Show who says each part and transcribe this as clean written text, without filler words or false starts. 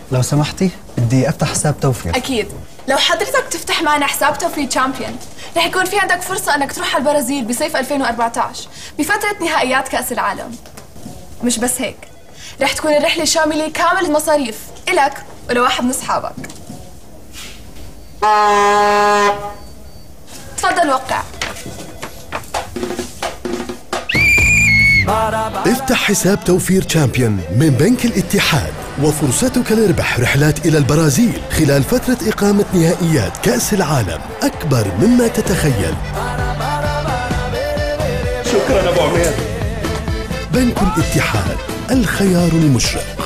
Speaker 1: لو سمحتي بدي افتح حساب توفير.
Speaker 2: اكيد. لو حضرتك تفتح معنا حساب توفير تشامبيون رح يكون في عندك فرصة انك تروح على البرازيل بصيف 2014 بفترة نهائيات كأس العالم. مش بس هيك، رح تكون الرحلة شاملة كامل المصاريف إلك ولواحد من أصحابك. تفضل وقع.
Speaker 3: افتح حساب توفير تشامبيون من بنك الاتحاد وفرصتك لربح رحلات إلى البرازيل خلال فترة إقامة نهائيات كأس العالم أكبر مما تتخيل.
Speaker 4: شكرا أبو عمير.
Speaker 3: بنك الاتحاد، الخيار المشرق.